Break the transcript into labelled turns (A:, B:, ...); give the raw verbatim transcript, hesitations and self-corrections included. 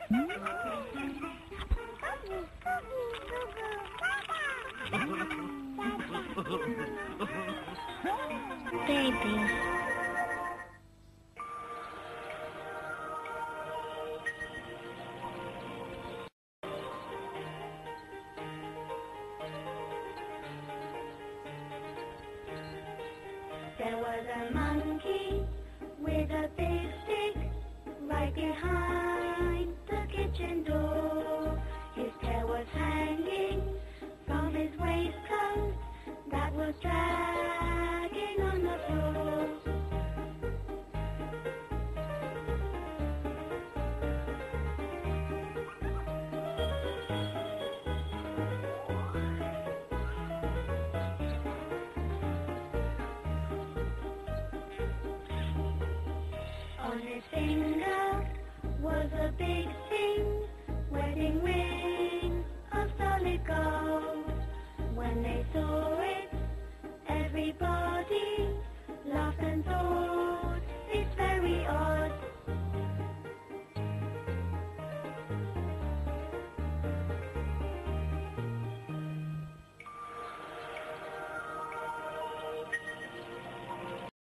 A: Baby.
B: There was a monkey with a big stick right behind the kitchen door. His tail was hanging from his waistcoat that was dragged